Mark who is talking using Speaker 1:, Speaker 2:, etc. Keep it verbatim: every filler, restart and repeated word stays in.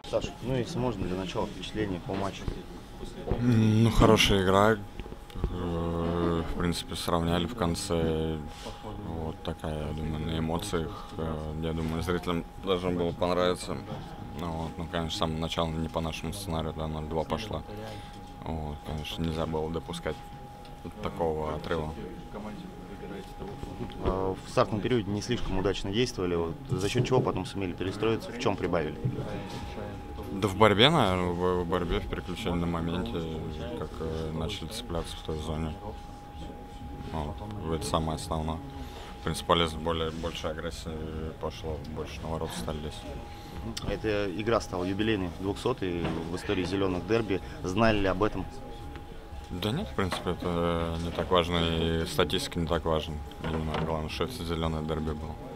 Speaker 1: Саша, ну если можно, для начала впечатление по матчу.
Speaker 2: Ну, хорошая игра. Э, В принципе, сравняли в конце. Вот такая, я думаю, на эмоциях. Э, Я думаю, зрителям должно было понравиться. Ну, вот, ну, конечно, с самого начала не по нашему сценарию, да, ноль-два пошла. Вот, конечно, нельзя было допускать такого отрыва.
Speaker 1: А В стартовом периоде не слишком удачно действовали. Вот за счет чего потом сумели перестроиться, в чем прибавили?
Speaker 2: Да в борьбе, наверное, в, в борьбе, в переключении на моменте, как э, начали цепляться в той зоне. Вот, это самое основное. В принципе, полезно, более, больше агрессии пошло, больше на ворот стали лезть.
Speaker 1: Эта игра стала юбилейной, двухсотой в истории зеленых дерби. Знали ли об этом?
Speaker 2: Да нет, в принципе, это не так важно, и статистика не так важна. Я не знаю, главное, что это зеленое дерби было.